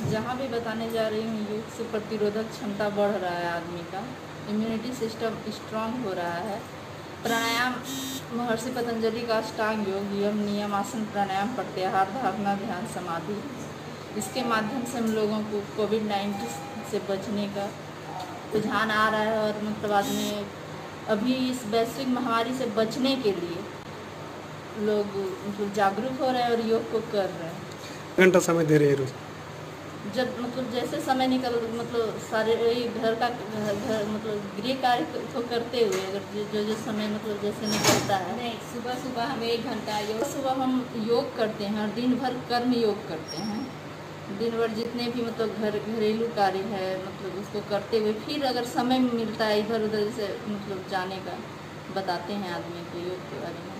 जहाँ भी बताने जा रही हूँ, योग से प्रतिरोधक क्षमता बढ़ रहा है, आदमी का इम्यूनिटी सिस्टम स्ट्रांग हो रहा है। प्राणायाम, महर्षि पतंजलि का अष्टांग योग, यम नियम आसन प्राणायाम प्रत्याहार धारणा ध्यान समाधि, इसके माध्यम से हम लोगों को कोविड-19 से बचने का रुझान आ रहा है। और मतलब आदमी अभी इस वैश्विक महामारी से बचने के लिए लोग मतलब जागरूक हो रहे हैं और योग को कर रहे हैं। घंटा समय दे रहे हैं रोज? जब मतलब जैसे समय निकल मतलब सारे घर मतलब गृह कार्य को करते हुए अगर जो समय मतलब जैसे निकलता है, नहीं, सुबह सुबह हम 1 घंटा योग, सुबह हम योग करते हैं और दिन भर कर्म योग करते हैं। दिन भर जितने भी मतलब घरेलू कार्य है मतलब उसको करते हुए फिर अगर समय मिलता है इधर उधर से मतलब जाने का, बताते हैं आदमी को योग के बारे में।